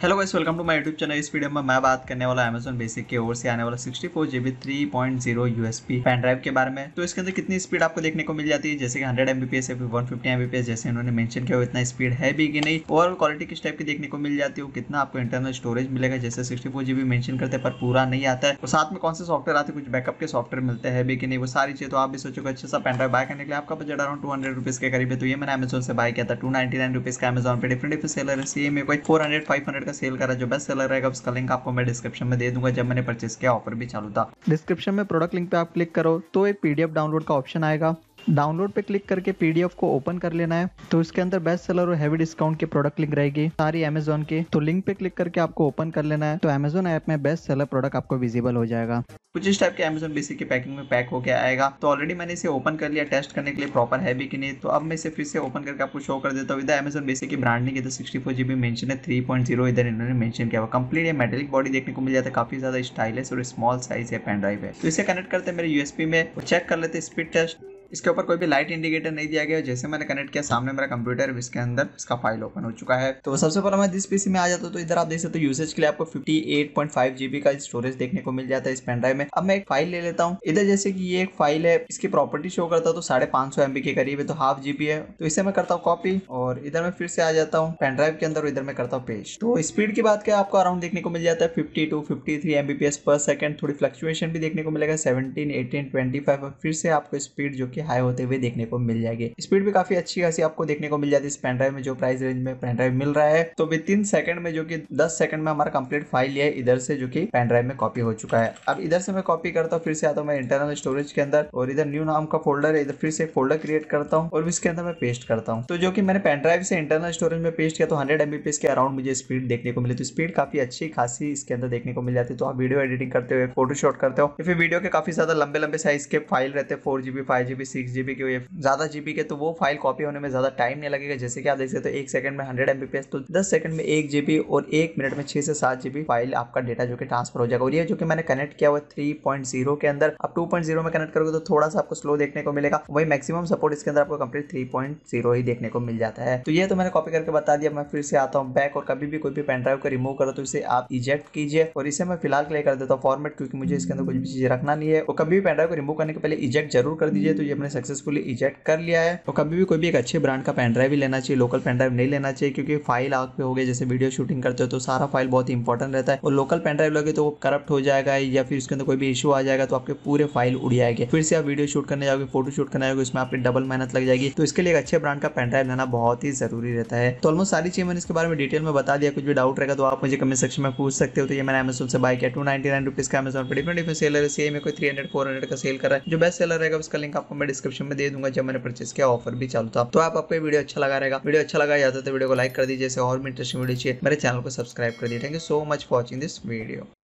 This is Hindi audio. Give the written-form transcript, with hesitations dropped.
Hello guys, welcome to my YouTube channel. इस वीडियो में मैं बात करने वाला Amazon बेसिक की ओर से आने वाला 64GB 3.0 यूएसबी पेन ड्राइव के बारे में। तो इसके अंदर कितनी स्पीड आपको देखने को मिल जाती है, जैसे कि 100 Mbps या फिर 150 Mbps जैसे इन्होंने मेंशन किया, इतना स्पीड है भी कि नहीं। ओवरऑल क्वालिटी किस टाइप की देखने को मिल जाती है, कितना आपको इंटरनल स्टोरेज मिलेगा, जैसे 64GB मेंशन करते हैं पर पूरा नहीं आता है। और साथ में कौन से सॉफ्टवेयर आते हैं, कुछ बैकअप के सॉफ्टवेयर मिलते हैं भी कि नहीं, वो सारी चीज़ तो आप भी सोचोगे। अच्छा सा पेन ड्राइव बाय करने के लिए आपका बजट अराउंड 200 रुपीज़ के करीब है। तो ये मैंने Amazon से बाय किया था 299 रुपीज़ का। Amazon पे डिफरेंट सेलर है, सी में कोई 400-500 का सेल करा। जो बेस्ट सेलर रहेगा उसका लिंक आपको मैं डिस्क्रिप्शन में दे दूंगा। जब मैंने परचेस किया ऑफर भी चालू था। डिस्क्रिप्शन में प्रोडक्ट लिंक पे आप क्लिक करो तो एक पीडीएफ डाउनलोड का ऑप्शन आएगा। डाउनलोड पे क्लिक करके पीडीएफ को ओपन कर लेना है। तो इसके अंदर बेस्ट सेलर और हैवी डिस्काउंट की प्रोडक्ट लिंक रहेगी सारी Amazon की। तो लिंक पे क्लिक करके आपको ओपन कर लेना है। तो Amazon ऐप में बेस्ट सेलर प्रोडक्ट आपको विजिबल हो जाएगा। कुछ इस टाइप के Amazon बेसिक की पैकिंग में पैक होकर आएगा। तो ऑलरेडी मैंने इसे ओपन कर लिया टेस्ट करने के लिए प्रॉपर है भी कि नहीं। तो अब मैं इसे फिर से ओपन करके आपको शो कर देता हूँ। इधर Amazon बेसिक की ब्रांडिंग इधर 64GB मेंशन है, 3.0 इधर इन्होंने मेंशन किया हुआ। कंप्लीट ये मेटेलिक बॉडी देखने को मिल जाता है, काफी ज्यादा स्टाइलिश और स्मॉल साइज है पेन ड्राइव है। तो इसे कनेक्ट करते हैं मेरे यूएसबी में और चेक कर लेते हैं स्पीड टेस्ट। इसके ऊपर कोई भी लाइट इंडिकेटर नहीं दिया गया है। जैसे मैंने कनेक्ट किया, सामने मेरा कंप्यूटर है, इसके अंदर इसका फाइल ओपन हो चुका है। तो सबसे पहले मैं जिस पीसी में आ जाता हूँ तो इधर आप देख सकते हो यूसेज के लिए आपको 58.5GB का स्टोरेज देखने को मिल जाता है इस पेन ड्राइव में। अब मैं एक फाइल ले लेता हूँ। इधर जैसे कि ये एक फाइल है, इसकी प्रॉपर्टी शो करता हूँ तो 550 MB के करीब है, तो हाफ GB है। तो इसे मैं करता हूँ कॉपी और इधर मैं फिर से आ जाता हूँ पेन ड्राइव के अंदर। इधर मैं करता हूँ पेस्ट। तो स्पीड की बात क्या आपको अराउंड देखने को मिल जाता है 50 to 53 Mbps पर सेकंड। थोड़ी फ्लक्चुएशन भी देखने को मिलेगा 17, 18, 25 और फिर से आपको स्पीड जो कि हाई होते हुए देखने को मिल जाएगी। स्पीड भी काफी अच्छी खासी आपको देखने को मिल जाती है इस पेन ड्राइव में। जो प्राइस रेंज में पेन ड्राइव मिल रहा है तो विद इन सेकंड में, जो कि 10 सेकंड में हमारा कंप्लीट फाइल है इधर से जो कि पेन ड्राइव में कॉपी हो चुका है। अब इधर से मैं कॉपी करता हूँ, फिर से आता हूँ मैं इंटरनल स्टोरेज के अंदर और इधर न्यू नाम का फोल्डर है, इधर फिर से एक फोल्डर क्रिएट करता हूँ और इसके अंदर मैं पेस्ट करता हूँ। तो जो कि मैंने पेन ड्राइव से इंटरनल स्टोरेज में पेस्ट किया तो 100 Mbps के अराउंड मुझे स्पीड देखने को मिली। तो स्पीड काफी अच्छी खासी इसके अंदर देखने को मिल जाती है। तो आप वीडियो एडिटिंग करते हुए, फोटोशॉट करते हो या फिर वीडियो के काफी ज्यादा लंबे लंबे साइज के फाइल रहते हैं 4GB 5GB 6GB के, ज्यादा जीबी के, तो वो फाइल कॉपी होने में ज्यादा टाइम नहीं लगेगा। जैसे कि आप देख सकते हो 1 सेकंड में 100 Mbps, तो 10 सेकंड में 1GB और 1 मिनट में 6 से 7GB फाइल आपका डेटा जो कि ट्रांसफर हो जाएगा। और ये जो कि मैंने कनेक्ट किया हुआ 3.0 के अंदर। अब 2.0 में कनेक्ट करोगे तो थोड़ा सा आपको स्लो देखने को मिलेगा। वही मैक्सिमम सपोर्ट इसके अंदर आपको कंप्लीट 3.0 ही देखने को मिल जाता है। तो ये तो मैंने कॉपी करके बता दिया। मैं फिर से आता हूँ बैक और कभी भी कोई भी पेन ड्राइव को रिमूव करो तो इसे आप इजेक्ट कीजिए और इसे मैं फिलहाल के लिए कर देता हूँ फॉर्मेट, क्योंकि मुझे इसके अंदर कुछ भी चीजें रखना नहीं है। और कभी भी पेन ड्राइव को रिमूव करने के पहले इजेक्ट जरूर कर दीजिए। तो ये मैंने सक्सेसफुली इजेक्ट कर लिया है। तो कभी भी कोई भी एक अच्छे ब्रांड का पेन ड्राइव ही लेना चाहिए, लोकल पेन ड्राइव नहीं लेना चाहिए, क्योंकि फाइल आग पे हो गए, जैसे वीडियो शूटिंग करते हो तो सारा फाइल बहुत इंपॉर्टेंट रहता है। और लोकल पेन ड्राइव लगे तो वो करप्ट हो जाएगा या फिर उसके अंदर कोई भी इशू आ जाएगा तो आपके पूरे फाइल उड़ जाएंगे। फिर से आप वीडियो शूट करने जाओगे, फोटो शूट करने जाओगे, उसमें आपकी डबल मेहनत लग जाएगी। तो इसके लिए एक अच्छे ब्रांड का पेन ड्राइव लेना बहुत ही जरूरी रहता है। तो ऑलमोस्ट सारी चीजें मैंने इसके बारे में डिटेल में बता दिया। कुछ भी डाउट रहेगा तो आप मुझे कमेंट सेक्शन में पूछ सकते हो। तो ये मैंने Amazon से बाय किया 299 रुपीज का। Amazon पर डिफरेंट सेलर है, सेम है, कोई 300-400 का सेल कर रहा है। जो बेस्ट सेलर रहेगा उसका लिंक आपको मैं डिस्क्रिप्शन में दे दूंगा। जब मैंने परचेस किया ऑफर भी चालू था। तो आपको वीडियो अच्छा लगा रहेगा, वीडियो अच्छा लगा जाता तो वीडियो को लाइक कर दीजिए। और भी इंटरेस्टिंग वीडियो चाहिए मेरे चैनल को सब्सक्राइब कर दीजिए। Thank you so much for watching this video.